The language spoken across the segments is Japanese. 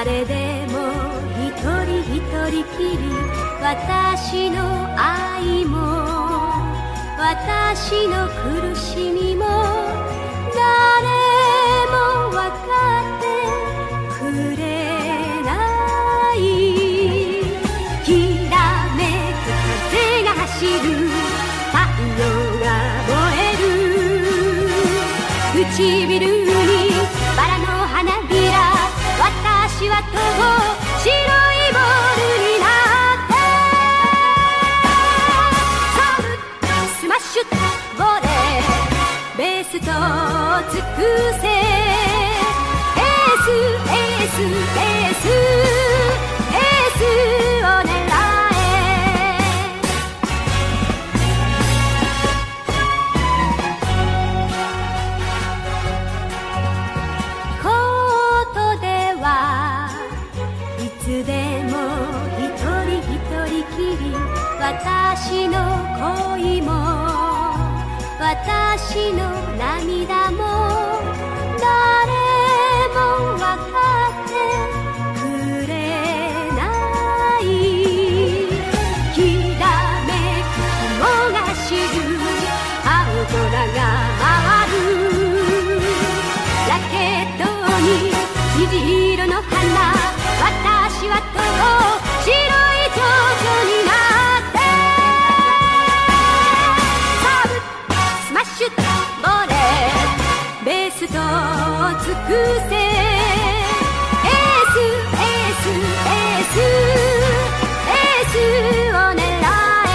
誰でも一人一人きり、私の愛も私の苦しみも誰も分かってくれない。きらめく風が走る、太陽が燃える、唇にバラの花びら、私はと白いボールになってサーブスマッシュボレー、ベースと尽くせ、エースエースエースエースを狙え。コートではいつでも一人一人きり、私の恋も私の涙も誰も分かってくれない。きらめく雲が知る、青空が回る、ラケットに虹色の花、私はと白い蝶々になってサーブスマッシュボレー、ベースと尽くせ、エースエースエースエースを狙え。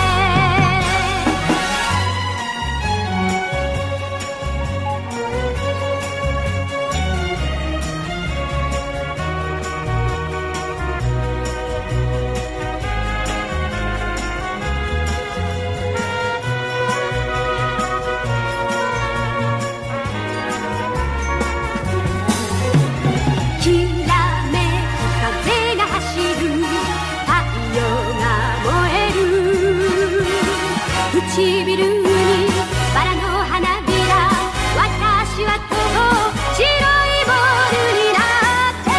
唇にバラの花びら、私はと白いボールになって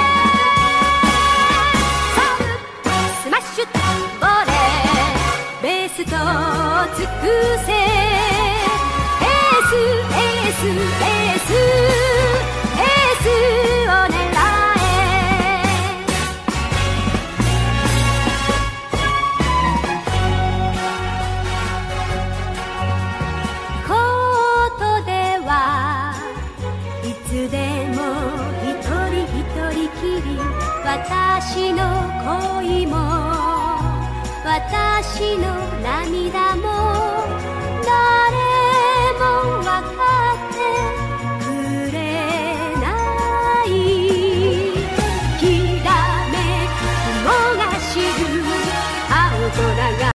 サーブスマッシュボレー、ベースと尽くせ、エースエースエースエースを狙え。いつでも一人一人きり、私の恋も私の涙も誰も分かってくれない。きらめく雲が知る、青空が